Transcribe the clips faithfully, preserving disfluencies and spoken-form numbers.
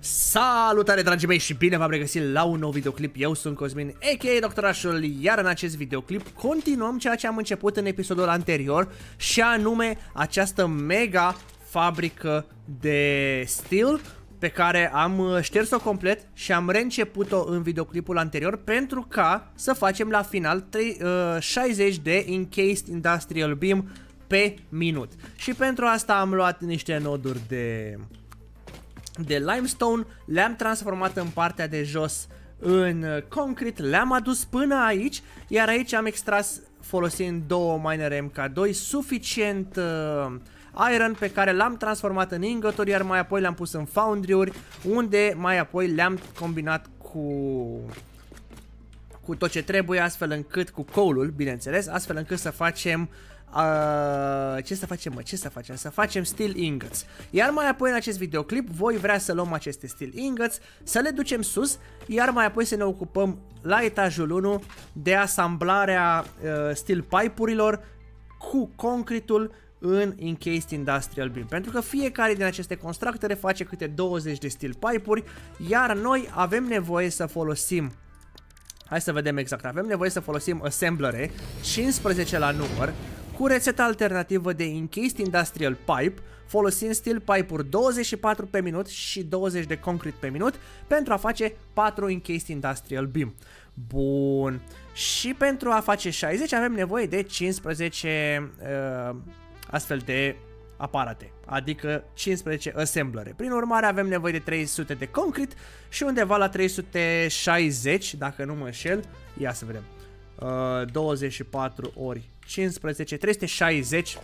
Salutare dragii mei și bine v-am regăsit la un nou videoclip. Eu sunt Cosmin, a k a. Doctorașul, iar în acest videoclip continuăm ceea ce am început în episodul anterior, și anume această mega fabrică de steel pe care am șters-o complet și am reînceput-o în videoclipul anterior pentru ca să facem la final șaizeci de Encased Industrial Beam pe minut. Și pentru asta am luat niște noduri de... de limestone, le-am transformat în partea de jos în concrete, le-am adus până aici, iar aici am extras folosind două miner M K doi suficient uh, iron pe care l-am transformat în ingoturi, iar mai apoi le-am pus în foundry-uri, unde mai apoi le-am combinat cu cu tot ce trebuie, astfel încât cu coal-ul, bineînțeles, astfel încât să facem Uh, ce să facem, mă? Ce să facem? Să facem steel ingots. Iar mai apoi în acest videoclip voi vrea să luăm aceste steel ingots, să le ducem sus, iar mai apoi să ne ocupăm la etajul unu de asamblarea uh, steel pipe-urilor cu concretul în Encased Industrial Beam. Pentru că fiecare din aceste constructere face câte douăzeci de steel pipe-uri, iar noi avem nevoie să folosim, hai să vedem exact, avem nevoie să folosim assemblere cincisprezece la număr, cu rețeta alternativă de Encased Industrial Pipe, folosind steel pipe-uri douăzeci și patru pe minut și douăzeci de concrete pe minut pentru a face patru Encased Industrial Beam. Bun. Și pentru a face șaizeci avem nevoie de cincisprezece uh, astfel de aparate, adică cincisprezece assemblere. Prin urmare avem nevoie de trei sute de concrete și undeva la trei sute șaizeci, dacă nu mă înșel, ia să vedem, uh, douăzeci și patru ori cincisprezece, trei sute șaizeci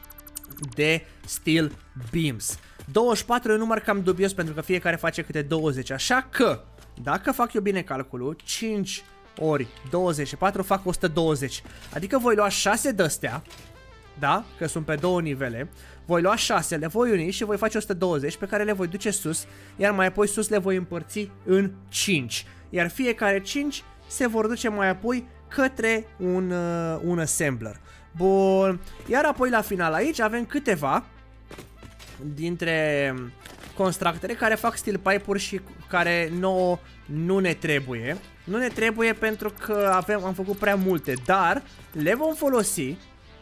de steel beams. douăzeci și patru e un număr cam dubios pentru că fiecare face câte douăzeci, așa că dacă fac eu bine calculul, cinci ori douăzeci și patru fac o sută douăzeci, adică voi lua șase de-astea, da, că sunt pe două nivele, voi lua șase, le voi uni și voi face o sută douăzeci pe care le voi duce sus, iar mai apoi sus le voi împărți în cinci, iar fiecare cinci se vor duce mai apoi către un, uh, un assembler. Bun, iar apoi la final aici avem câteva dintre constructere care fac steel pipe-uri și care nouă nu ne trebuie. Nu ne trebuie pentru că avem, am făcut prea multe, dar le vom folosi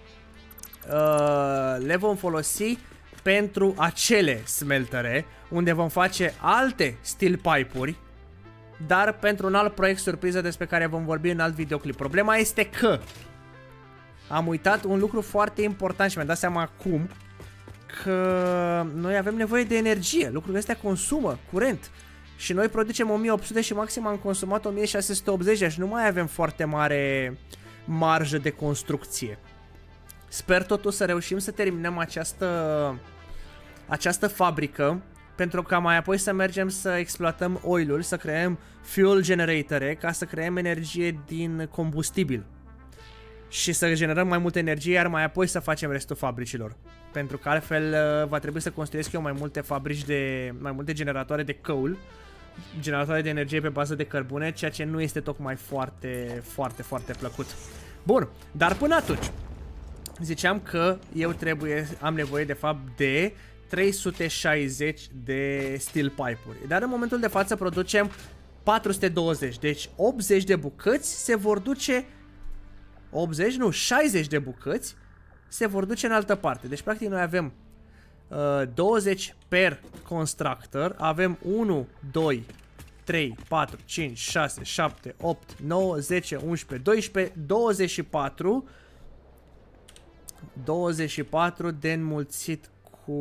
Uh, le vom folosi pentru acele smeltere unde vom face alte steel pipe-uri, dar pentru un alt proiect surpriză despre care vom vorbi în alt videoclip. Problema este că am uitat un lucru foarte important și mi-am dat seama acum, că noi avem nevoie de energie. Lucrurile astea consumă curent și noi producem o mie opt sute și maxim am consumat o mie șase sute optzeci, deci nu mai avem foarte mare marjă de construcție. Sper totuși să reușim să terminăm această, această fabrică, pentru ca mai apoi să mergem să exploatăm oilul, să creăm fuel generatore, ca să creăm energie din combustibil și să generăm mai multă energie, iar mai apoi să facem restul fabricilor. Pentru că altfel va trebui să construiesc eu mai multe fabrici de, mai multe generatoare de coal, generatoare de energie pe bază de cărbune, ceea ce nu este tocmai foarte, foarte, foarte plăcut. Bun, dar până atunci ziceam că eu trebuie, am nevoie de fapt de trei sute șaizeci de steel pipe-uri, dar în momentul de față producem patru sute douăzeci, deci optzeci de bucăți se vor duce, optzeci, nu, șaizeci de bucăți se vor duce în altă parte. Deci practic noi avem uh, douăzeci per constructor, avem unu, doi, trei, patru, cinci, șase, șapte, opt, nouă, zece, unsprezece, doisprezece, douăzeci și patru, douăzeci și patru de înmulțit cu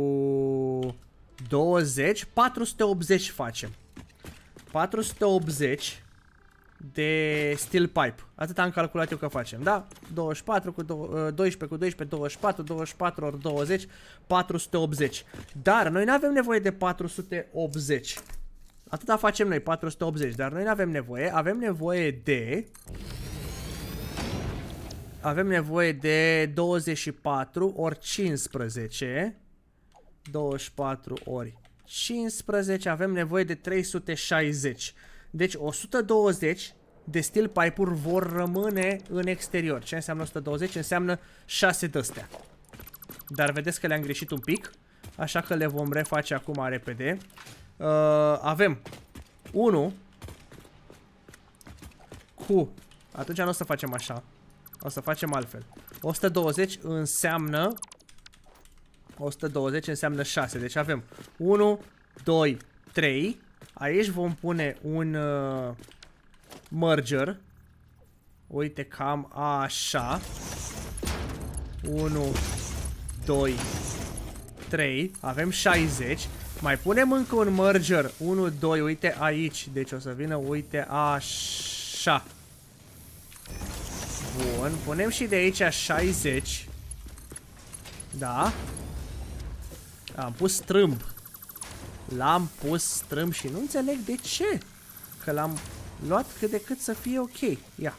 douăzeci, patru sute optzeci facem. patru sute optzeci de steel pipe. Atât am calculat eu că facem, da? douăzeci și patru cu doisprezece cu doisprezece, douăzeci și patru, douăzeci și patru ori douăzeci, patru sute optzeci. Dar noi nu avem nevoie de patru sute optzeci. Atâta facem noi, patru sute optzeci, dar noi nu avem nevoie, avem nevoie de Avem nevoie de douăzeci și patru ori cincisprezece, douăzeci și patru ori cincisprezece, avem nevoie de trei sute șaizeci. Deci o sută douăzeci de steel pipe-uri vor rămâne în exterior. Ce înseamnă o sută douăzeci? Înseamnă șase de-astea. Dar vedeți că le-am greșit un pic, așa că le vom reface acum repede. Uh, avem unu cu... Atunci nu o să facem așa. O să facem altfel. o sută douăzeci înseamnă... o sută douăzeci înseamnă șase. Deci avem unu, doi, trei. Aici vom pune un uh, merger. Uite, cam așa. unu, doi, trei. Avem șaizeci. Mai punem încă un merger. unu, doi, uite aici. Deci o să vină, uite, așa. Bun, punem și de aici șaizeci. Da. Am pus strâmb. L-am pus strâmb și nu înțeleg de ce. Că l-am luat cât de cât să fie ok. Ia.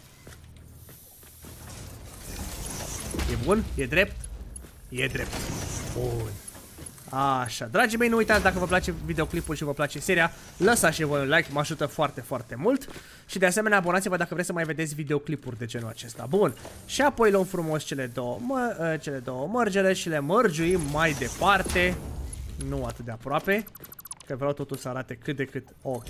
E bun? E drept? E drept. Bun. Așa, dragii mei, nu uitați, dacă vă place videoclipul și vă place seria, lăsați și voi un like, mă ajută foarte, foarte mult. Și de asemenea, abonați-vă dacă vreți să mai vedeți videoclipuri de genul acesta. Bun, și apoi luăm frumos cele două, mă, cele două mărgele și le mărgiuim mai departe. Nu atât de aproape, că vreau totul să arate cât de cât ok.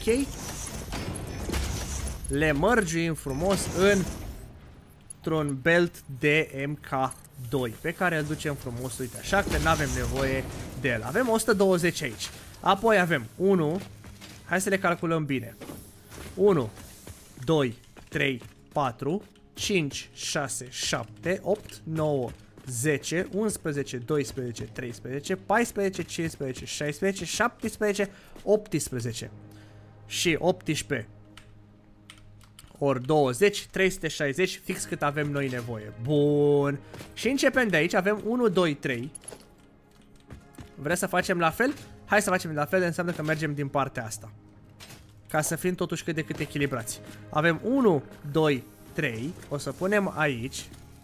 Le mărgiuim frumos în într-un belt de M K doi, pe care îl ducem frumos, uite așa, că nu avem nevoie de el. Avem o sută douăzeci aici. Apoi avem unu, hai să le calculăm bine. unu, doi, trei, patru, cinci, șase, șapte, opt, nouă, zece, unsprezece, doisprezece, treisprezece, paisprezece, cincisprezece, șaisprezece, șaptesprezece, optsprezece și optsprezece ori douăzeci, trei sute șaizeci, fix cât avem noi nevoie. Bun. Și începem de aici, avem unu, doi, trei. Vreți să facem la fel? Hai să facem la fel, înseamnă că mergem din partea asta. Ca să fim totuși cât de cât echilibrați. Avem unu, doi, trei. O să punem aici.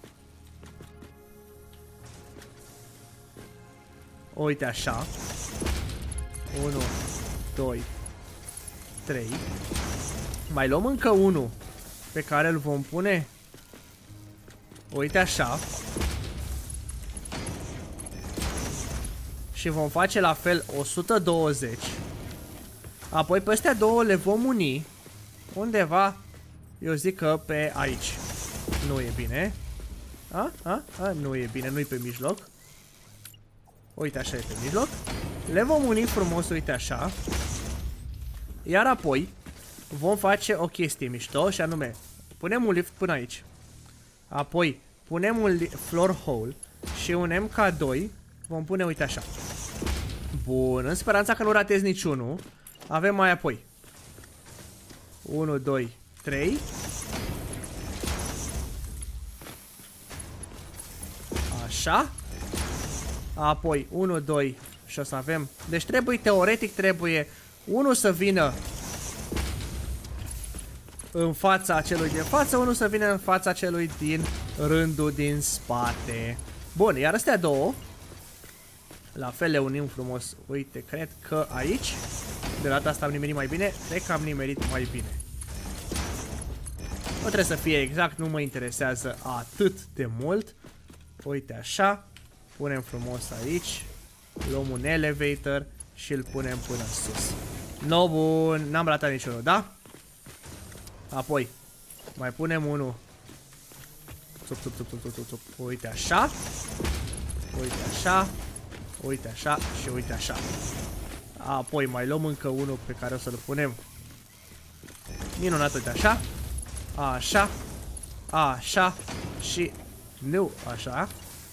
Uite așa. unu, doi, trei. Mai luăm încă unul pe care îl vom pune, uite așa. Și vom face la fel o sută douăzeci. Apoi pe astea două le vom uni undeva, eu zic că pe aici. Nu e bine. A? A? A? Nu e bine, nu-i pe mijloc. Uite așa e pe mijloc. Le vom uni frumos, uite așa. Iar apoi vom face o chestie mișto și anume, punem un lift până aici. Apoi punem un floor hole și un M K doi vom pune, uite așa. Bun, în speranța că nu ratez niciunul. Avem mai apoi unu, doi, trei. Așa. Apoi unu, doi și o să avem. Deci trebuie, teoretic trebuie unul să vină în fața celui din față, unul să vină în fața celui din rândul din spate. Bun, iar astea două la fel le unim frumos. Uite, cred că aici de data asta am nimerit mai bine. Cred că am nimerit mai bine. Nu trebuie să fie exact, nu mă interesează atât de mult. Uite așa. Punem frumos aici. Luăm un elevator și îl punem până sus. No, bun, n-am ratat niciunul, da? Apoi mai punem unul. Tup, tup, tup, tup, tup, tup. Uite așa. Uite așa. Uite așa și uite așa. Apoi mai luăm încă unul pe care o să-l punem minunat, uite așa. Așa. Așa. Și nu așa.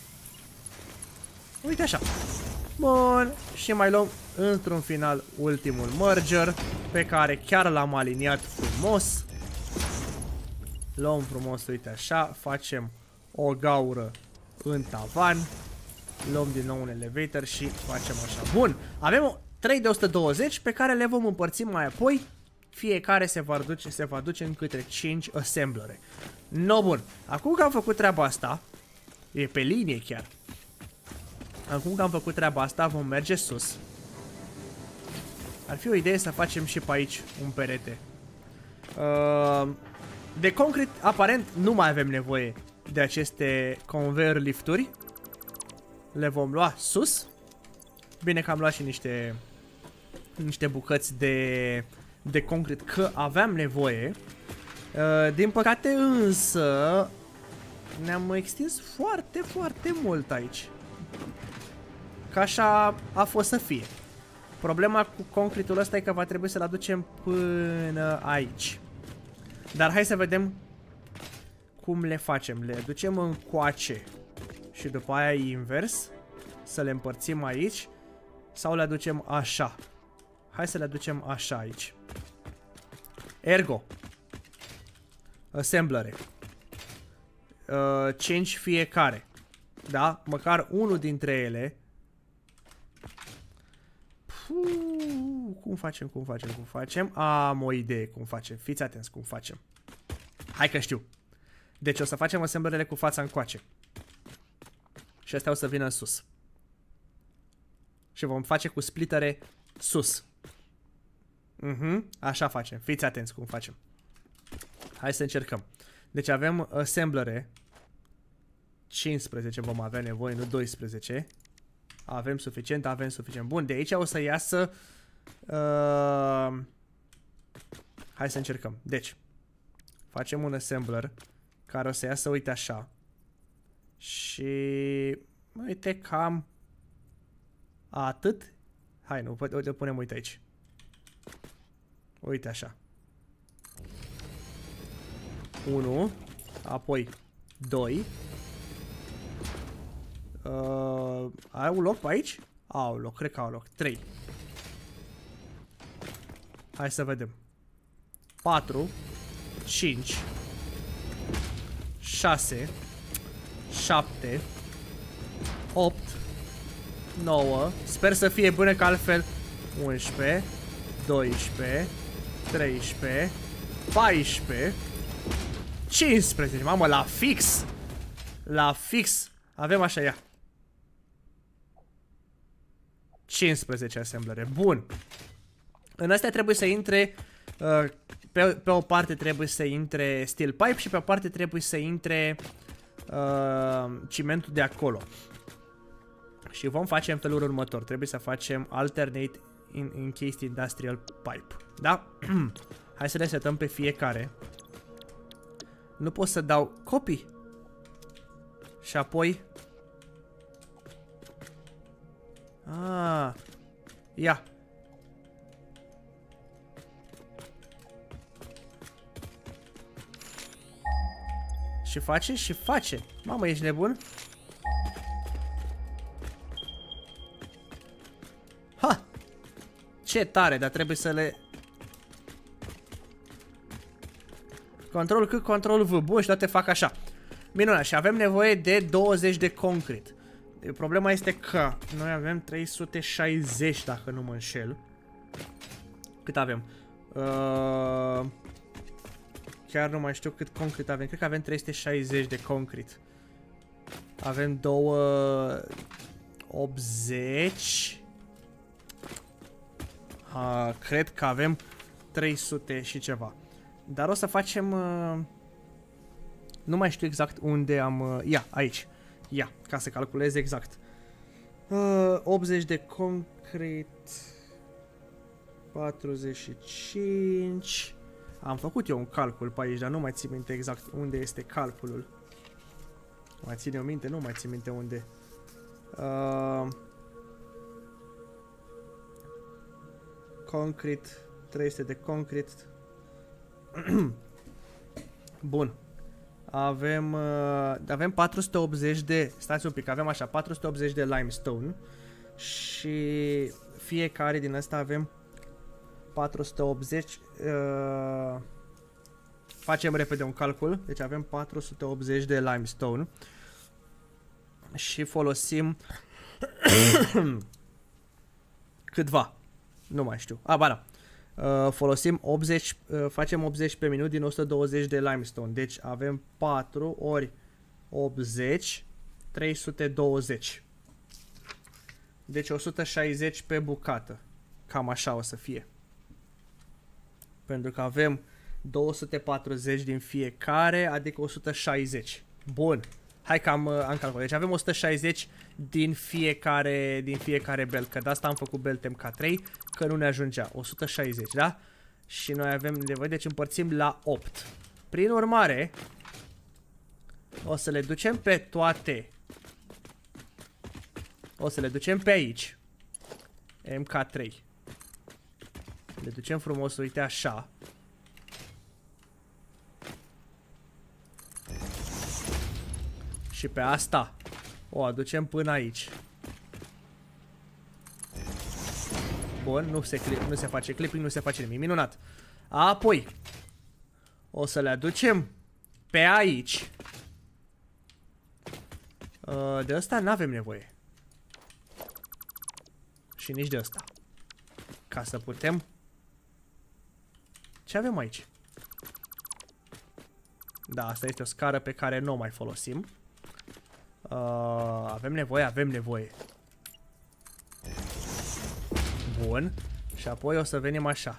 Uite așa. Bun. Și mai luăm într-un final ultimul merger pe care chiar l-am aliniat frumos. Luăm frumos, uite așa. Facem o gaură în tavan. Luăm din nou un elevator și facem așa. Bun. Avem trei de o sută douăzeci pe care le vom împărți mai apoi. Fiecare se va duce, se va duce în câte cinci assemblere. No, bun. Acum că am făcut treaba asta, e pe linie chiar. Acum că am făcut treaba asta, vom merge sus. Ar fi o idee să facem și pe aici un perete. Uh, de concret, aparent, nu mai avem nevoie de aceste conveyor lifturi. Le vom lua sus. Bine că am luat și niște niște bucăți de, de concret, că aveam nevoie. Uh, din păcate însă ne-am extins foarte, foarte mult aici. Ca așa a fost să fie. Problema cu concretul ăsta e că va trebui să-l aducem până aici. Dar hai să vedem cum le facem. Le ducem încoace și după aia invers. Să le împărțim aici. Sau le aducem așa. Hai să le aducem așa aici. Ergo. Assemblere. Uh, cinci fiecare. Da? Măcar unul dintre ele. Puh, cum facem, cum facem, cum facem? Am o idee cum facem. Fiți atenți cum facem. Hai că știu. Deci o să facem assemblerele cu fața încoace. Și astea o să vină în sus. Și vom face cu splitere sus. Mhm, așa facem. Fiți atenți cum facem. Hai să încercăm. Deci avem assemblere. cincisprezece vom avea nevoie, nu doisprezece. Avem suficient, avem suficient. Bun, de aici o să iasă... Uh, hai să încercăm. Deci, facem un assembler care o să iasă, uite așa. Și... uite, cam... atât. Hai, nu, uite, punem, uite aici. Uite așa. unu, apoi doi. Uh, au loc pe aici? Au loc, cred că au loc. trei. Hai să vedem. patru, cinci, șase, șapte, opt, nouă. Sper să fie bune, că altfel unsprezece, doisprezece, treisprezece, paisprezece, cincisprezece. Mamă, la fix. La fix. Avem așa, ia. cincisprezece asemblere. Bun. În astea trebuie să intre uh, pe, pe o parte trebuie să intre steel pipe și pe o parte trebuie să intre uh, cimentul de acolo. Și vom face în felul următor. Trebuie să facem alternate in, encased industrial pipe. Da? Hai să le setăm pe fiecare. Nu pot să dau copy. Și apoi... Ah, ia. Și face și face. Mamă, ești nebun? Ha! Ce tare, dar trebuie să le... Control C, Control V. Bun, și toate fac așa. Minunat, și avem nevoie de douăzeci de concret. Problema este că noi avem trei sute șaizeci, dacă nu mă înșel. Cât avem? Uh, chiar nu mai știu cât concret avem. Cred că avem trei sute șaizeci de concret. Avem două optzeci. Uh, cred că avem trei sute și ceva. Dar o să facem... Uh, nu mai știu exact unde am... Uh, ia, aici. Ia, ca să calculez exact. Uh, optzeci de concret. patruzeci și cinci. Am făcut eu un calcul pe aici, dar nu mai țin minte exact unde este calculul. Mai ține o minte? Nu mai țin minte unde. Uh, concret. trei sute de concret. Bun. Avem, uh, avem patru sute optzeci de... Stați un pic, avem așa, patru sute optzeci de limestone. Și fiecare din asta avem patru sute optzeci. Uh, facem repede un calcul. Deci avem patru sute optzeci de limestone. Și folosim... câtva. Nu mai știu. A, ba da. Uh, folosim optzeci, uh, facem optzeci pe minut din o sută douăzeci de limestone. Deci avem patru ori optzeci, trei sute douăzeci. Deci o sută șaizeci pe bucată. Cam așa o să fie. Pentru că avem două sute patruzeci din fiecare, adică o sută șaizeci. Bun. Hai că am, am calculat. Deci avem o sută șaizeci din fiecare, din fiecare belt. Că de asta am făcut belt M K trei, că nu ne ajungea. o sută șaizeci, da? Și noi avem nevoie, deci împărțim la opt. Prin urmare, o să le ducem pe toate. O să le ducem pe aici. M K trei. Le ducem frumos, uite așa. Și pe asta o aducem până aici. Bun, nu se, clip, nu se face clipping, nu se face nimic. Minunat. Apoi o să le aducem pe aici. De ăsta n-avem nevoie. Și nici de ăsta. Ca să putem... Ce avem aici? Da, asta este o scară pe care nu o mai folosim. Uh, avem nevoie, avem nevoie. Bun. Și apoi o să venim așa.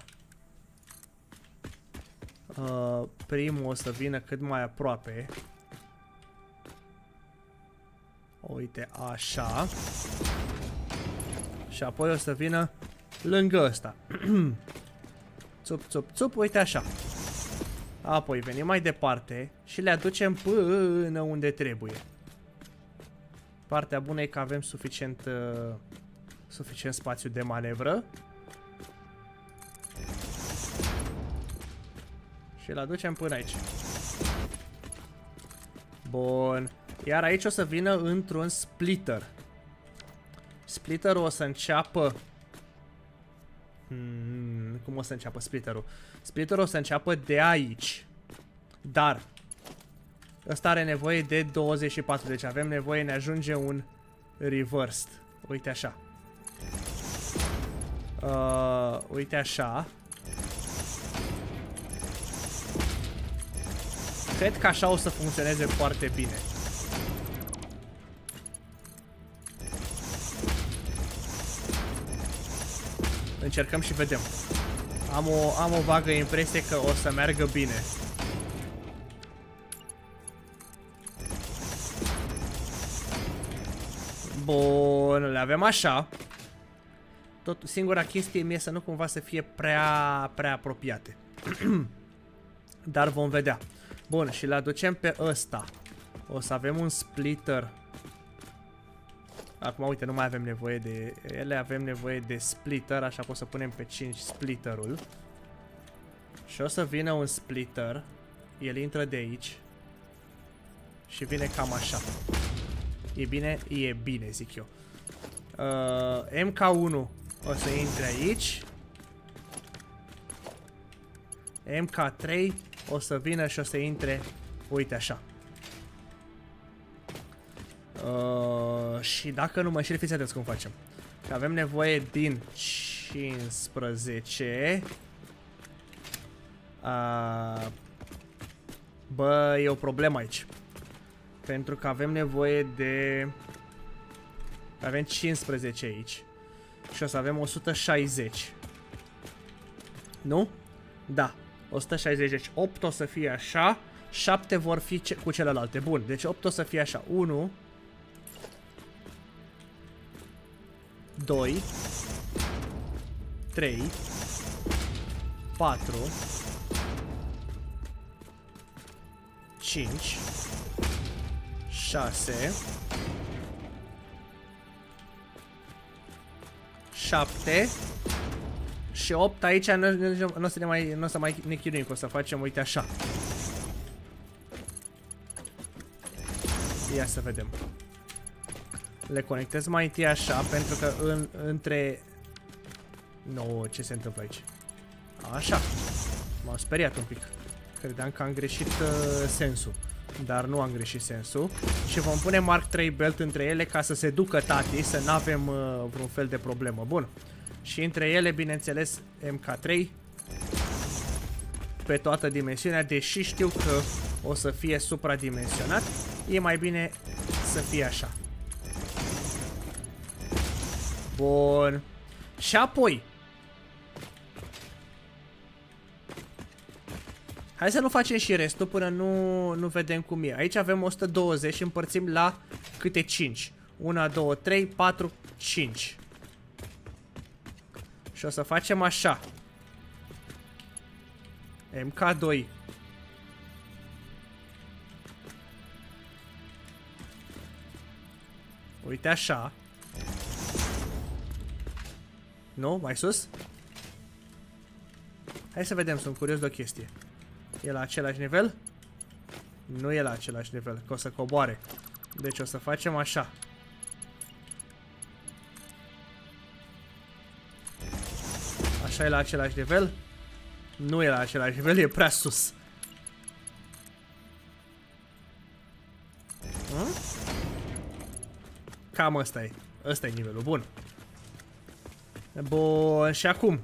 Uh, primul o să vină cât mai aproape. Uite, așa. Și apoi o să vină lângă ăsta. Țup, țup, țup, uite așa. Apoi venim mai departe și le aducem până unde trebuie. Partea bună e că avem suficient, uh, suficient spațiu de manevră. Și le aducem până aici. Bun. Iar aici o să vină într-un splitter. Splitterul o să înceapă... Hmm, cum o să înceapă splitterul? Splitterul o să înceapă de aici. Dar ăsta are nevoie de douăzeci și patru. Deci avem nevoie, ne ajunge un reversed. Uite așa. Uh, uite așa. Cred că așa o să funcționeze foarte bine. Încercăm și vedem. Am o, am o vagă impresie că o să meargă bine. Bun, le avem așa. Tot, singura chestie mie să nu cumva să fie prea, prea apropiate. Dar vom vedea. Bun, și le aducem pe ăsta. O să avem un splitter. Acum, uite, nu mai avem nevoie de ele, avem nevoie de splitter, așa că o să punem pe cinci splitterul. Și o să vină un splitter. El intră de aici. Și vine cam așa. E bine? E bine, zic eu. Uh, M K unu o să intre aici. M K trei o să vină și o să intre, uite așa. Uh, și dacă nu mă înșel, fiți atenți cum facem. Că avem nevoie din cincisprezece. Uh, bă, e o problemă aici. Pentru că avem nevoie de... Avem cincisprezece aici. Și o să avem o sută șaizeci. Nu? Da. o sută șaizeci, deci opt o să fie așa. șapte vor fi ce cu celelalte. Bun, deci opt o să fie așa. unu doi trei patru cinci șase șapte și opt. Aici nu, nu, nu o să ne mai, nu o să mai ne chinuim, că o să facem, uite așa. Ia să vedem. Le conectez mai întâi așa, pentru că în, între... Nu, ce se întâmplă aici? Așa. M-am speriat un pic. Credeam că am greșit uh, sensul. Dar nu am greșit sensul. Și vom pune Mark trei belt între ele ca să se ducă tati, să nu avem uh, vreun fel de problemă. Bun. Și între ele, bineînțeles, M K trei pe toată dimensiunea, deși știu că o să fie supradimensionat, e mai bine să fie așa. Bun. Și apoi Hai să nu facem și restul până nu, nu vedem cum e. Aici avem o sută douăzeci și împărțim la câte cinci. unu, doi, trei, patru, cinci. Și o să facem așa. M K doi. Uite așa. Nu? Mai sus? Hai să vedem, sunt curios de o chestie. E la același nivel? Nu e la același nivel, că o să coboare. Deci o să facem așa. Așa e la același nivel? Nu e la același nivel, e prea sus. Hmm? Cam ăsta e. Ăsta e nivelul, bun. Bun, și acum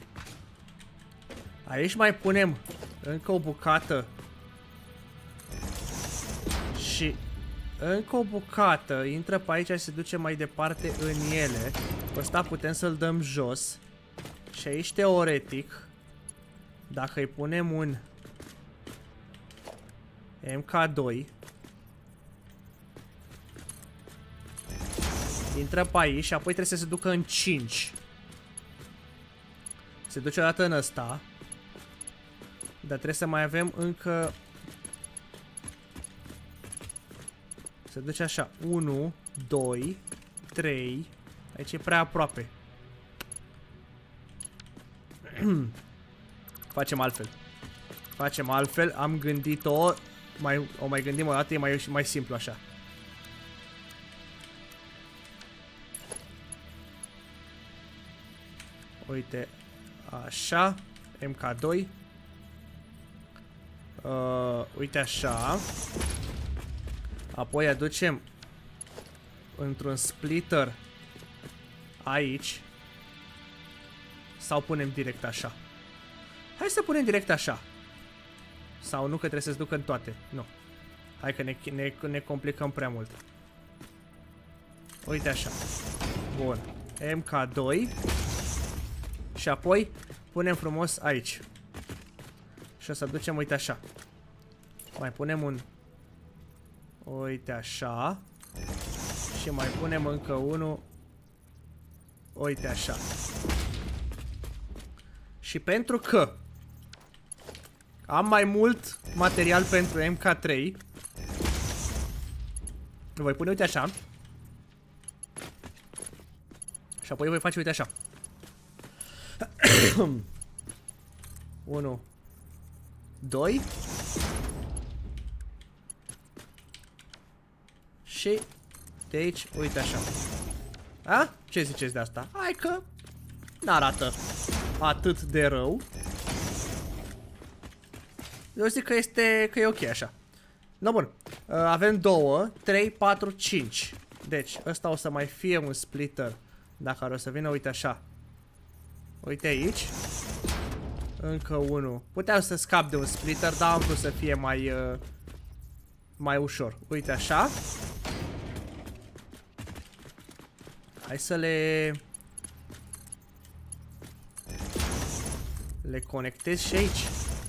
aici mai punem încă o bucată. Și încă o bucată intră pe aici și se duce mai departe în ele. Ăsta putem să-l dăm jos. Și aici, teoretic, dacă îi punem un M K doi, intră pe aici și apoi trebuie să se ducă în cinci. Se duce o dată în ăsta. Dar trebuie să mai avem încă... Se duce așa. unu, doi, trei. Aici e prea aproape. Facem altfel. Facem altfel. Am gândit-o. Mai, o mai gândim o dată. E mai, mai simplu așa. Uite. Așa. M K doi. Uh, uite așa. Apoi aducem într-un splitter aici. Sau punem direct așa. Hai să punem direct așa. Sau nu, că trebuie să-ți ducă în toate. Nu. Hai că ne, ne, ne complicăm prea mult. Uite așa. Bun. M K doi. Și apoi punem frumos aici. Și o să ducem, uite așa. Mai punem un... Uite așa. Și mai punem încă unul. Uite așa. Și pentru că am mai mult material pentru M K trei, voi pune, uite așa. Și apoi voi face, uite așa. unu, doi. Și de aici, uite așa. A? Ce ziceți de asta? Hai că n-arată atât de rău. Eu zic că este, că e ok așa. No, bun. Avem două, trei, patru, cinci. Deci, ăsta o să mai fie un splitter. Dacă ar o să vină, uite așa. Uite aici. Încă unul. Puteam să scap de un splitter, dar am vrut să fie mai uh, mai ușor. Uite așa. Hai să le le conectez și aici.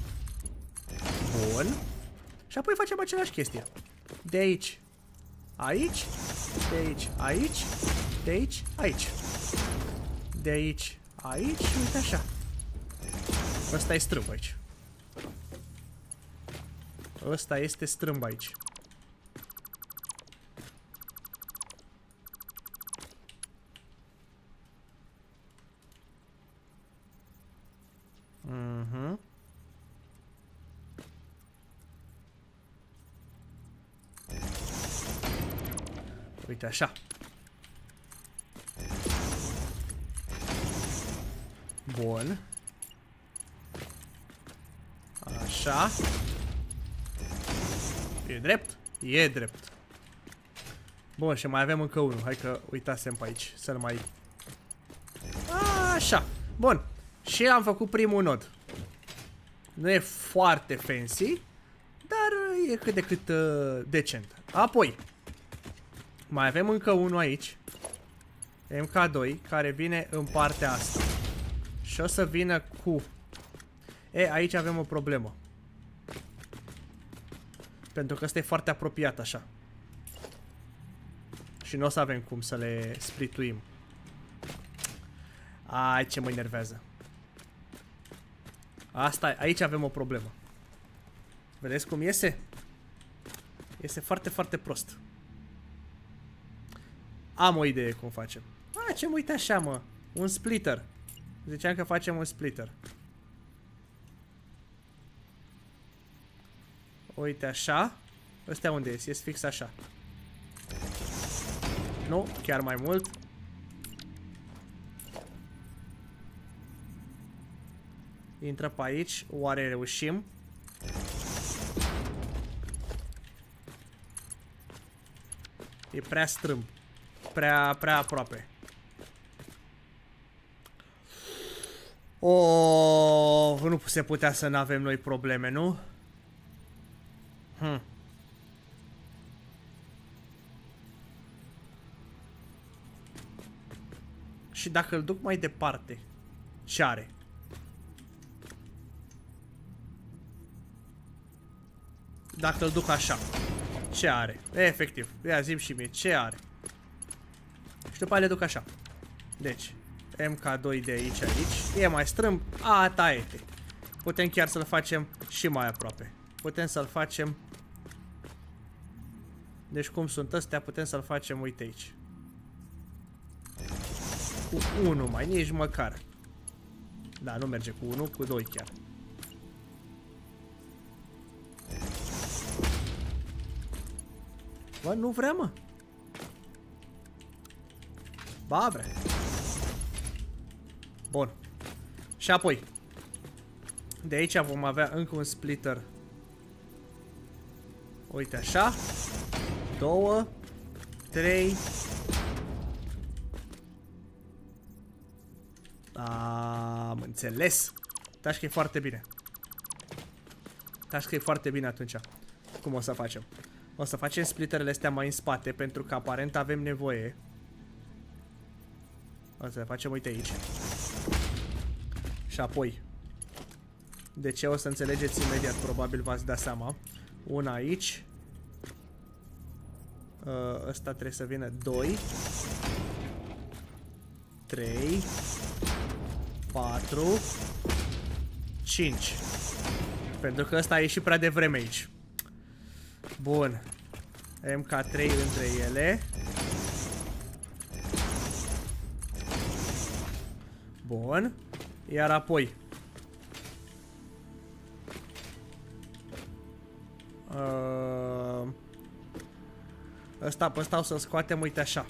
Bun. Și apoi facem același chestie. De aici, aici. De aici, aici. De aici, aici. De aici, aici. Uite așa. Ăsta e strâmb aici. Ăsta este strâmb aici. Mhm. Uite așa. Bun. Așa. E drept? E drept. Bun, și mai avem încă unul. Hai că uitasem pe aici. Să-l mai... Așa. Bun. Și am făcut primul nod. Nu e foarte fancy, dar e cât de cât uh, decent. Apoi mai avem încă unul aici. M K doi, care vine în partea asta. Și o să vină cu... E, aici avem o problemă. Pentru că ăsta e foarte apropiat așa. Și nu o să avem cum să le splituim. Ai, ce mă enervează. Asta, aici avem o problemă. Vedeți cum iese? Iese foarte, foarte prost. Am o idee cum facem. Facem, uite așa, mă. Un splitter. Ziceam că facem un splitter. Uite așa. Ăstea unde ies? Ies fix așa. Nu, chiar mai mult. Intră pe aici. Oare reușim? E prea strâmb. Prea, prea aproape. Oh, nu se putea să nu avem noi probleme, nu? Hmm. Și dacă îl duc mai departe, ce are? Dacă îl duc așa, ce are? Efectiv, ia zi-mi și mie, ce are? Și după aia le duc așa. Deci, M K doi de aici, aici. E mai strâmb, a, taie-te. Putem chiar să-l facem și mai aproape. Putem să-l facem. Deci cum sunt astea, putem să-l facem, uite aici. Cu unu mai, nici măcar. Da, nu merge cu unu, cu doi chiar. Bă, nu vrea, mă. Ba, vrea. Bun. Și apoi de aici vom avea încă un splitter. Uite așa. Două. Trei. Am înțeles. Taci că e foarte bine. Taci că e foarte bine atunci. Cum o să facem? O să facem splitterele astea mai în spate, pentru că aparent avem nevoie. O să le facem, uite aici. Și apoi, de ce o să înțelegeți imediat, probabil v-ați dat seama. Una aici. Ăsta trebuie să vină doi. trei. patru. cinci. Pentru că ăsta a ieșit prea devreme aici. Bun. M K trei între ele. Bun. Iar apoi uh, ăsta pe ăsta o să-l scoatem, uite așa.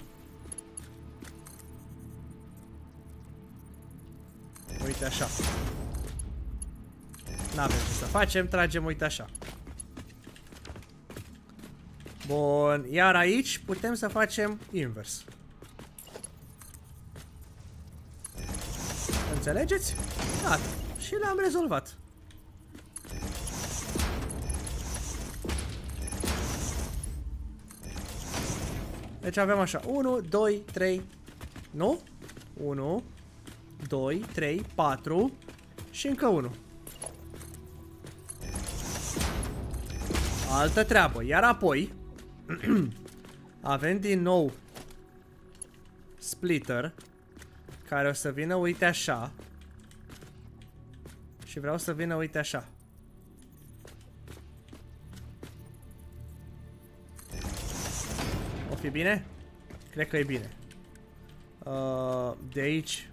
Uite așa. N-avem ce să facem, tragem, uite așa. Bun, iar aici putem să facem invers. Înțelegeți? Da, și l-am rezolvat. Deci avem așa, unu, doi, trei, nu? unu, doi, trei, patru și încă unu. Altă treabă, iar apoi avem din nou splitter care o să vină, uite așa. Și vreau să vină, uite așa. O fi bine? Cred că e bine. Uh, de aici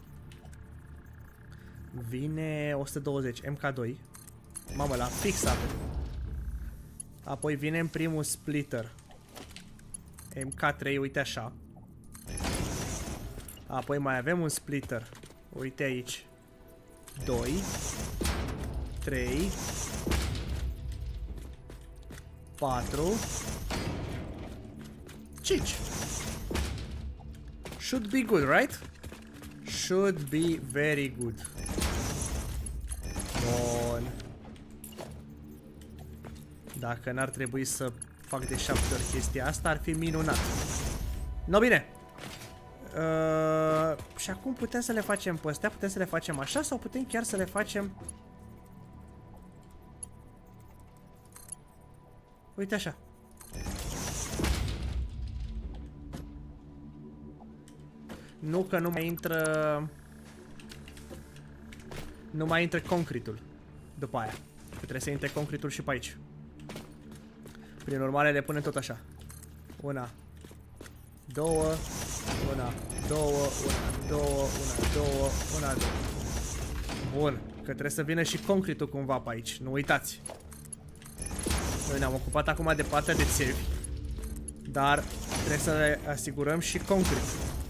vine o sută douăzeci, M K doi. Mamă, la fix avem. Apoi vine în primul splitter M K trei, uite așa. Apoi mai avem un splitter, uite aici, doi, trei, patru, cinci. Should be good, right? Should be very good. Bun. Dacă n-ar trebui să fac de șapte ori chestia asta, ar fi minunat. No, bine. Uh, și acum putem să le facem pe astea, putem să le facem așa sau putem chiar să le facem... Uite așa. Nu că nu mai intră... Nu mai intră concretul după aia. Că trebuie să intre concretul și pe aici. Prin urmare le punem tot așa. Una, două, una, două, una, două, una, două, una, două. Bun, că trebuie să vină și concretul cumva pe aici, nu uitați. Noi ne-am ocupat acum de partea de țevi, dar trebuie să le asigurăm și concret.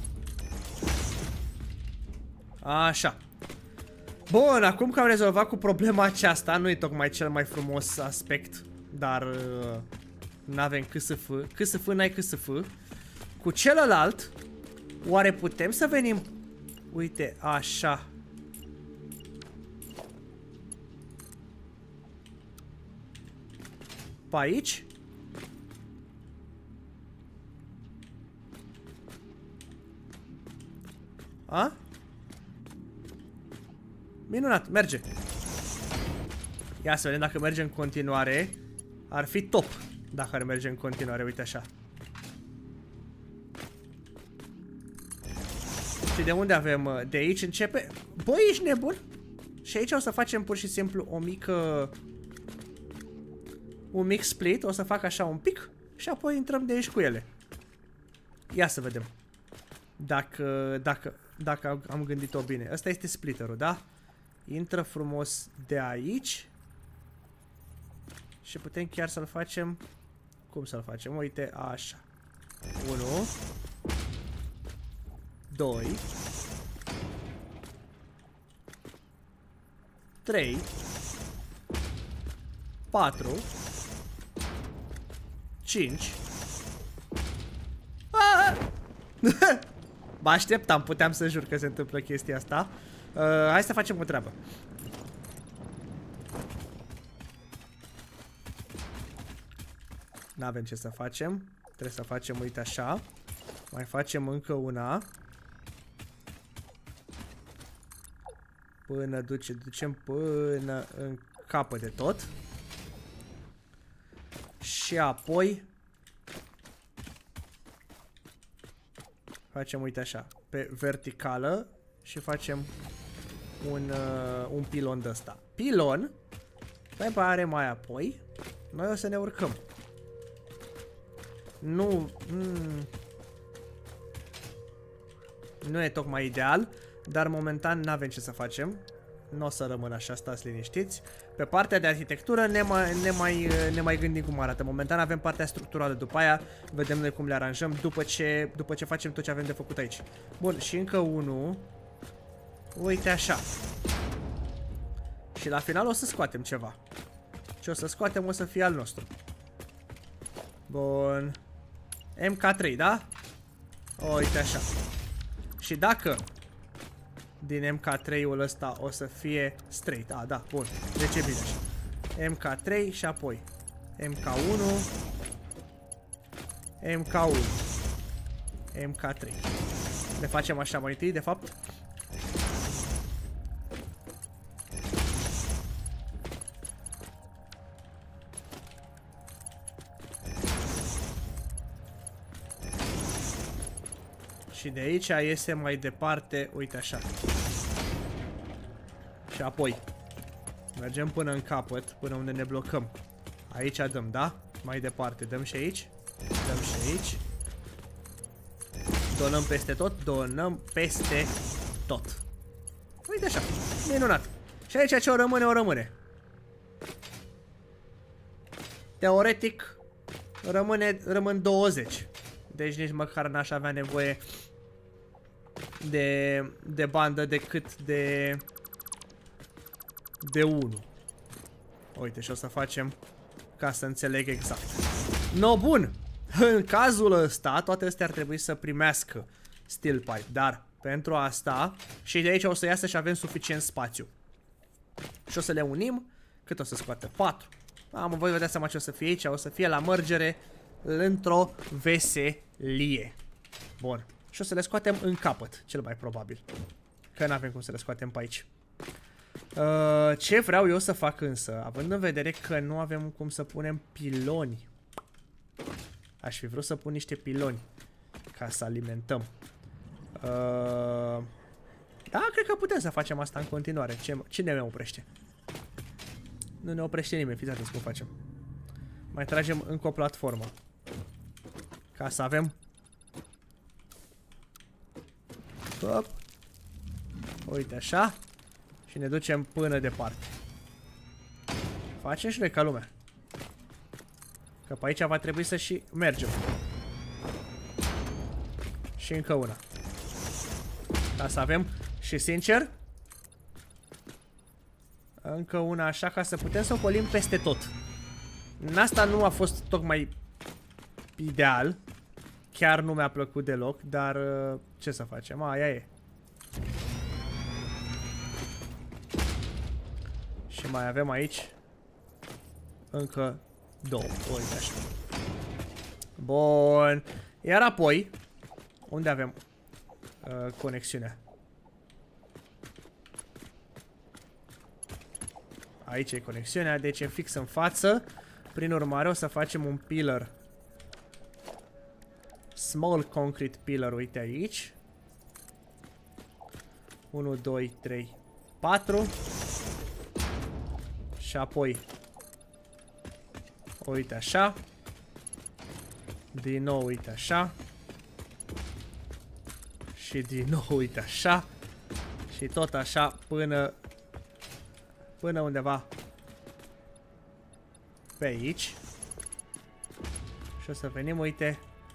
Așa. Bun, acum că am rezolvat cu problema aceasta, nu e tocmai cel mai frumos aspect, dar uh, n-avem cât să fă, cât să fă, n-ai cât să fă. Cu celălalt, oare putem să venim? Uite, așa. Pe aici? A? Minunat, merge. Ia să vedem dacă merge în continuare. Ar fi top dacă ar merge în continuare, uite așa. Și de unde avem? De aici începe? Băi, ești nebun? Și aici o să facem pur și simplu o mică... Un mic split, o să fac așa un pic și apoi intrăm de aici cu ele. Ia să vedem. Dacă, dacă, dacă am gândit-o bine. Ăsta este splitterul, da? Intră frumos de aici. Și putem chiar să-l facem... Cum să-l facem? Uite, așa. unu. doi. trei. patru. cinci. Mă așteptam, puteam să jur că se întâmplă chestia asta. Uh, hai să facem o treabă. N-avem ce să facem. Trebuie să facem, uite așa. Mai facem încă una. Până duce, ducem până în capăt de tot. Și apoi facem, uite așa, pe verticală și facem un, uh, un pilon de ăsta. Pilon, pe care mai apoi noi o să ne urcăm. Nu, mm, nu e tocmai ideal, dar momentan n-avem ce să facem. Nu o să rămân așa, stați liniștiți. Pe partea de arhitectură ne mai, ne, mai, ne mai gândim cum arată. Momentan avem partea structurală, după aia vedem noi cum le aranjăm după ce, după ce facem tot ce avem de făcut aici. Bun, și încă unul. Uite așa. Și la final o să scoatem ceva. Ce o să scoatem o să fie al nostru. Bun. M K trei, da? Uite așa. Și dacă din M K trei-ul ăsta o să fie straight. A, da, bun. Deci e bine așa. M K trei și apoi M K unu. M K unu. M K trei. Le facem așa mai întâi, de fapt. Și de aici iese mai departe, uite așa. Și apoi mergem până în capăt, până unde ne blocăm. Aici dăm, da? Mai departe, dăm și aici. Dăm și aici. Donăm peste tot, donăm peste tot. Uite așa, minunat. Și aici ce o rămâne, o rămâne. Teoretic rămâne, rămân douăzeci. Deci nici măcar n-aș avea nevoie de, de bandă decât de de unu. Uite, și o să facem ca să înțeleg exact. No, bun. În cazul ăsta, toate astea ar trebui să primească steel pipe, dar pentru asta și de aici o să iasă și avem suficient spațiu. Și o să le unim. Cât o să scoate? patru. Am, voi vedea seama ce o să fie aici. O să fie la mărgere într-o veselie. Bun. Și o să le scoatem în capăt, cel mai probabil. Că n-avem cum să le scoatem pe aici. Uh, ce vreau eu să fac însă, având în vedere că nu avem cum să punem piloni Aș fi vrut să pun niște piloni ca să alimentăm. Uh... Da, cred că putem să facem asta în continuare. Ce, cine ne oprește? Nu ne oprește nimeni, fiți atenți cum facem. Mai tragem încă o platformă. Ca să avem... Hop. Uite așa. Și ne ducem până departe. Facem și noi ca lumea. Că pe aici va trebui să și mergem. Și încă una. Ca să avem... Și sincer, încă una așa ca să putem să ocolim peste tot. În asta nu a fost tocmai ideal. Chiar nu mi-a plăcut deloc, dar ce să facem? Aia e. Și mai avem aici încă două. Uite așa. Bun. Iar apoi, unde avem uh, conexiunea? Aici e conexiunea, deci e fix în față. Prin urmare o să facem un pillar. Small concrete pillar, uite aici. unu, doi, trei, patru. Și apoi uite așa. Din nou uite așa. Și din nou uite așa. Și tot așa până Până undeva pe aici. Și o să venim, uite.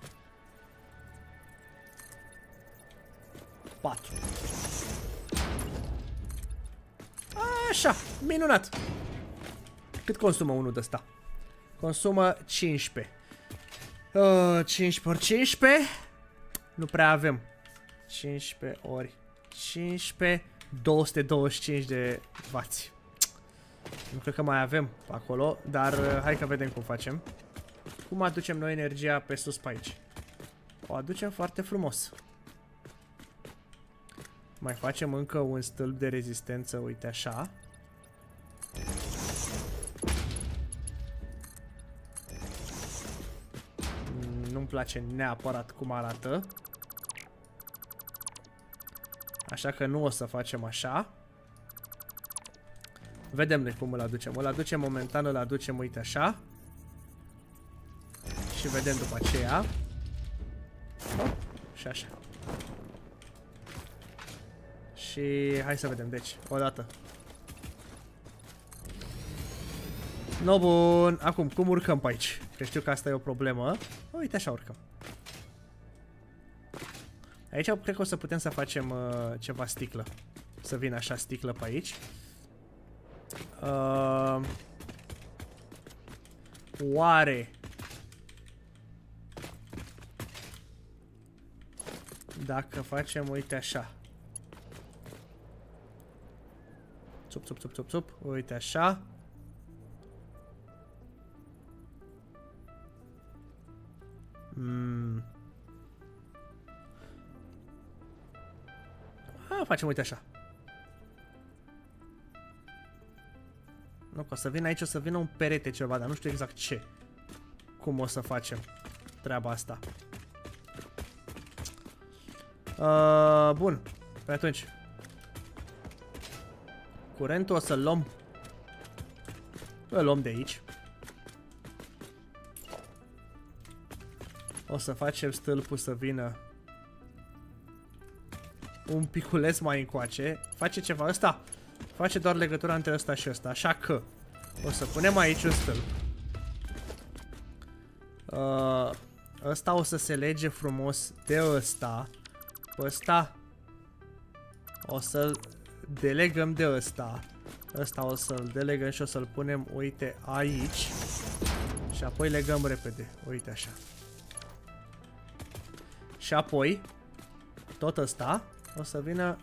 patru. Așa, minunat. Cât consumă unul de ăsta? Consumă cincisprezece. Uh, cincisprezece ori cincisprezece. Nu prea avem. cincisprezece ori cincisprezece. două sute douăzeci și cinci de wați. Nu cred că mai avem acolo, dar uh, hai că vedem cum facem. Cum aducem noi energia pe sus pe aici? O aducem foarte frumos. Mai facem încă un stâlp de rezistență, uite așa. Nu-mi place neapărat cum arată. Așa că nu o să facem așa. Vedem noi cum îl aducem. Îl aducem momentan, îl aducem, uite așa. Și vedem după aceea. Hop, și așa. Și hai să vedem, deci, odată. No, bun. Acum, cum urcăm pe aici? Că știu că asta e o problemă. Uite așa urcăm. Aici cred că o să putem să facem uh, ceva sticlă. Să vină așa sticlă pe aici. Uh, oare dacă facem, uite așa. Țup, țup, țup, țup, țup. Uite așa. Mm. A, facem, uite așa. Nu, că o să vină aici, o să vină un perete ceva, dar nu știu exact ce. Cum o să facem treaba asta. Uh, bun. Pe atunci. Curentul o să-l luăm. Îl luăm de aici. O să facem stâlpul să vină un piculeț mai încoace. Face ceva ăsta. Face doar legătura între ăsta și ăsta. Așa că o să punem aici un stâlp. Uh, ăsta o să se lege frumos de ăsta. Ăsta o să-l delegăm de ăsta. Ăsta o să-l delegăm și o să-l punem, uite, aici. Și apoi legăm repede. Uite așa. Și apoi tot ăsta o să vină.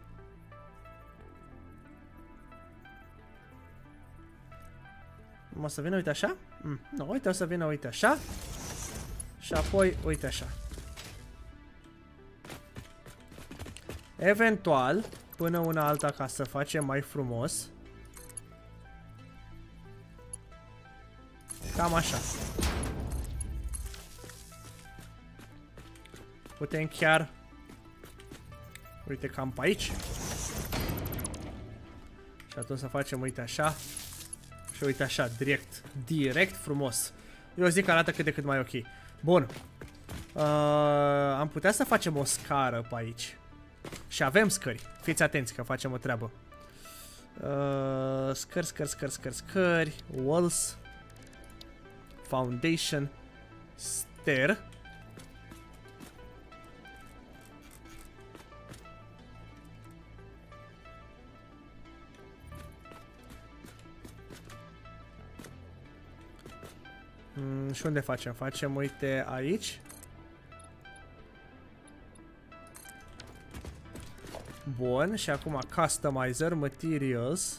O să vină, uite așa? Mm, nu, uite, o să vină, uite așa. Și apoi, uite așa. Eventual, până una alta ca să facem mai frumos. Cam așa. Putem chiar... Uite, cam pe aici. Și atunci să facem, uite așa. Și uite așa, direct. Direct frumos. Eu zic că arată cât de cât mai ok. Bun. Uh, am putea să facem o scară pe aici. Și avem scări. Fiți atenți că facem o treabă. Uh, scări, scări, scări, scări, scări. Walls. Foundation. Stair. Mm, și unde facem? Facem, uite, aici. Bun, și acum Customizer, Materials.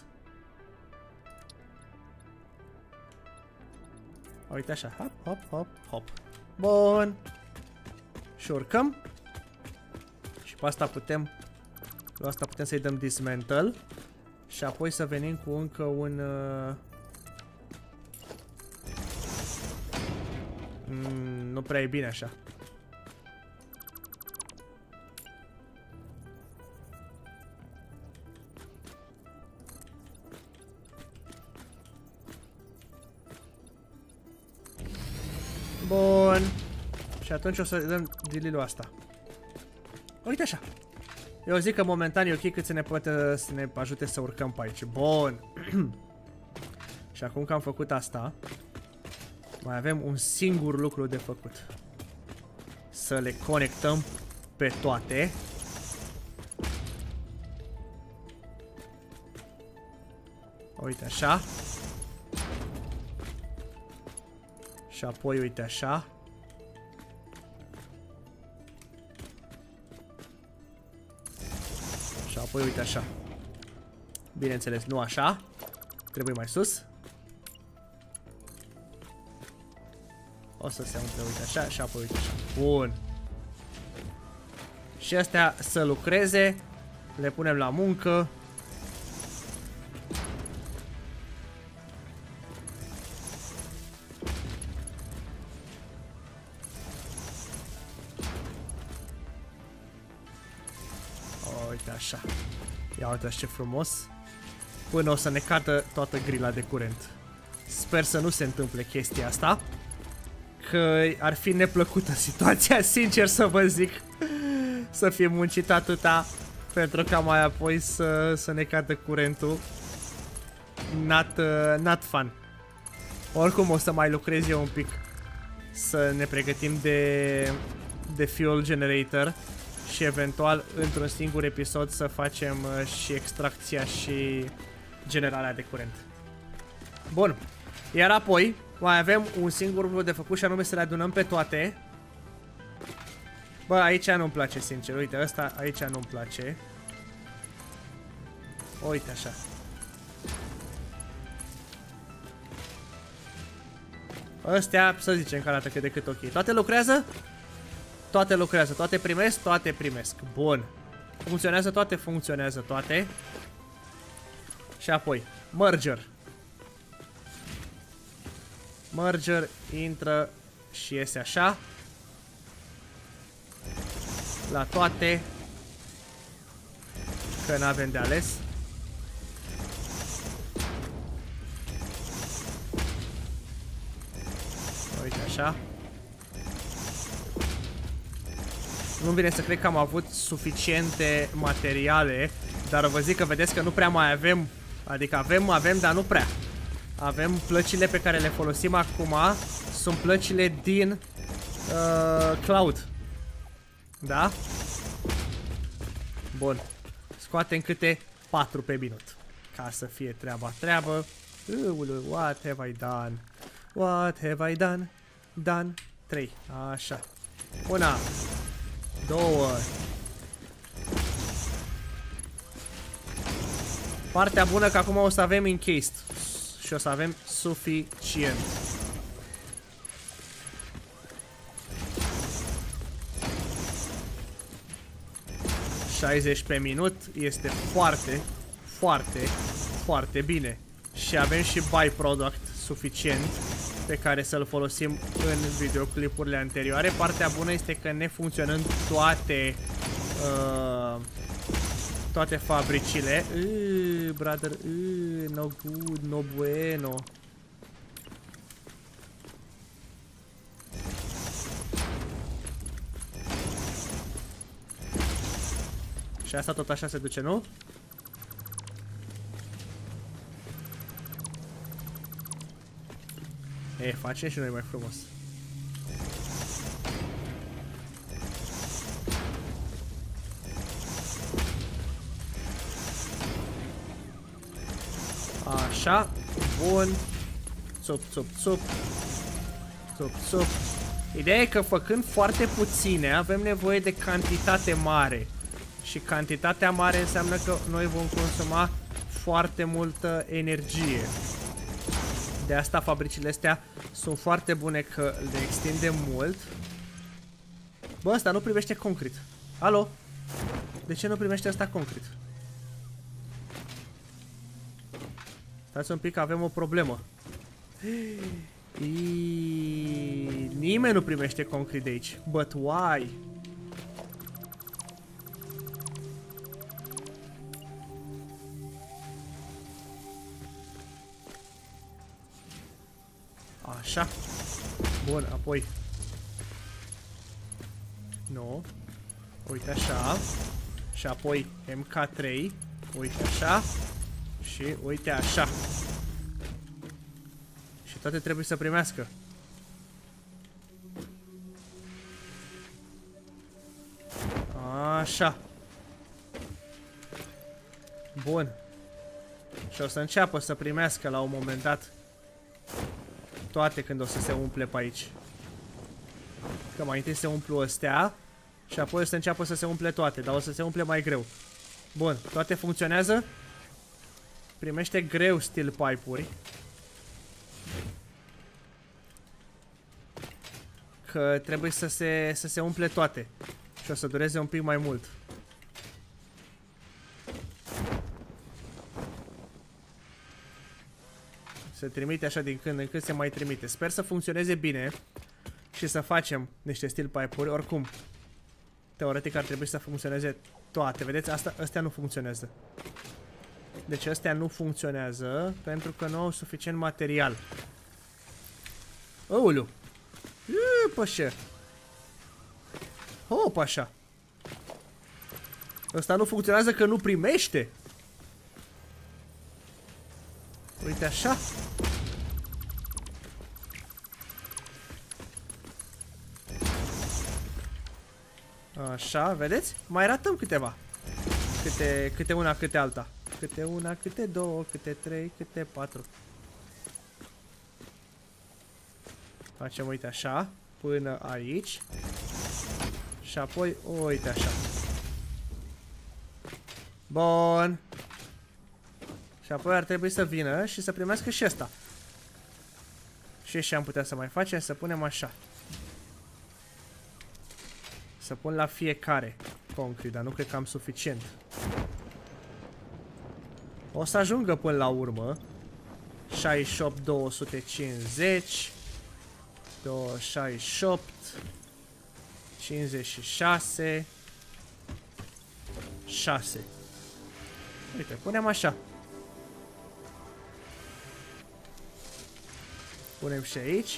Uite așa, hop, hop, hop, hop. Bun. Și urcăm. Și pe asta putem, la asta putem să-i dăm Dismantle. Și apoi să venim cu încă un... Uh... Mm, nu prea e bine așa. Bun. Și atunci o să dăm delete-ul asta. Uite așa. Eu zic că momentan e ok cât să ne poate să ne ajute să urcăm pe aici. Bun. Și acum că am făcut asta, mai avem un singur lucru de făcut. Să le conectăm pe toate. Uite așa. Și apoi uite așa. Și apoi uite așa. Bineînțeles, nu așa. Trebuie mai sus. O să se umple, uite așa, și apoi uite așa. Bun. Și astea să lucreze. Le punem la muncă. Uite așa. Ia uite ce frumos. Până o să ne cadă toată grila de curent. Sper să nu se întâmple chestia asta, că ar fi neplăcută situația, sincer să vă zic. Să fie muncit atâta pentru ca mai apoi să, să ne cadă curentul. Not, uh, not fun. Oricum o să mai lucrez eu un pic, să ne pregătim de, de fuel generator. Și eventual într-un singur episod să facem uh, și extracția și generarea de curent. Bun. Iar apoi mai avem un singur lucru de făcut și anume să le adunăm pe toate. Bă, aici nu-mi place, sincer. Uite, ăsta aici nu-mi place. Uite așa. Astea, să zicem că arată cât de cât ok. Toate lucrează? Toate lucrează, toate primesc, toate primesc. Bun. Funcționează toate, funcționează toate. Și apoi, merger. Merger intră și iese așa. La toate. Că n-avem de ales. Uite așa. Nu-mi vine să cred că am avut suficiente materiale, dar vă zic că vedeți că nu prea mai avem. Adică avem, avem, dar nu prea. Avem plăcile pe care le folosim acum. Sunt plăcile din uh, Cloud. Da? Bun. Scoatem câte patru pe minut, ca să fie treaba treabă. Ulu, what have I done? What have I done? Done. trei. Așa. Una. Două. Partea bună că acum o să avem encased și o să avem suficient. șaizeci pe minut este foarte, foarte, foarte bine. Și avem și byproduct suficient. pe care să-l folosim în videoclipurile anterioare. Partea bună este că ne funcționând toate uh, toate fabricile. Uuu, brother, uuu, no good, no bueno. Și asta tot așa se duce, nu? E, facem și noi mai frumos. Așa, bun. Țup, țup, țup. Țup, țup. Ideea e că făcând foarte puține avem nevoie de cantitate mare. Și cantitatea mare înseamnă că noi vom consuma foarte multă energie. De asta fabricile astea sunt foarte bune, că le extindem mult. Bă, ăsta nu primește concret. Alo? De ce nu primește ăsta concret? Stați un pic, avem o problemă. Iii, nimeni nu primește concret de aici. But why? Așa. Bun, apoi. Nu. Uite așa. Și apoi M K trei. Uite așa. Și uite așa. Și toate trebuie să primească. Așa. Bun. Și o să înceapă să primească la un moment dat toate când o să se umple pe aici. Că mai întâi se umplu astea și apoi o să înceapă să se umple toate, dar o să se umple mai greu. Bun, toate funcționează. Primește greu steel pipe-uri. Că trebuie să se, să se umple toate. Și o să dureze un pic mai mult. Se trimite așa din când în când, se mai trimite. Sper să funcționeze bine și să facem niște steel pipe-uri. Oricum, teoretic ar trebui să funcționeze toate. Vedeți? Asta, astea nu funcționează. Deci astea nu funcționează pentru că nu au suficient material. Aoleu! Iii, pășe! Hop, așa! Ăsta nu funcționează că nu primește! Uite așa! Așa, vedeți? Mai ratăm câteva. Câte, câte una, câte alta. Câte una, câte două, câte trei, câte patru. Facem, uite așa, până aici. Și apoi, uite așa. Bun. Și apoi ar trebui să vină și să primească și ăsta. Și ce am putea să mai facem? Să punem așa. Să pun la fiecare concret, dar nu cred că am suficient. O să ajungă până la urmă. șaizeci și opt, două sute cincizeci. șaizeci și opt. cincizeci și șase. șase. Uite, punem așa. Punem și aici.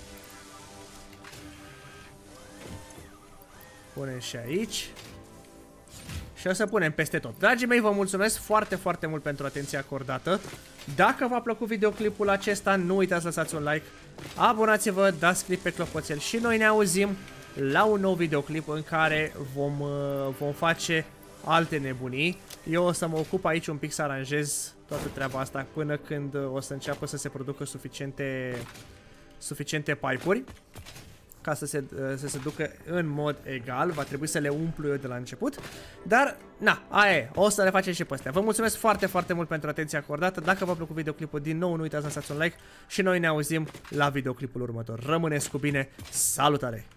Punem și aici. Și o să punem peste tot. Dragii mei, vă mulțumesc foarte, foarte mult pentru atenția acordată. Dacă v-a plăcut videoclipul acesta, nu uitați să lăsați un like. Abonați-vă, dați click pe clopoțel și noi ne auzim la un nou videoclip în care vom, vom face alte nebunii. Eu o să mă ocup aici un pic să aranjez toată treaba asta până când o să înceapă să se producă suficiente, suficiente pipe-uri. Ca să se, să se ducă în mod egal. Va trebui să le umplu eu de la început. Dar, na, aia e. O să le facem și pe astea. Vă mulțumesc foarte, foarte mult pentru atenția acordată. Dacă v-a plăcut videoclipul, din nou nu uitați să lăsați un like. Și noi ne auzim la videoclipul următor. Rămâneți cu bine. Salutare!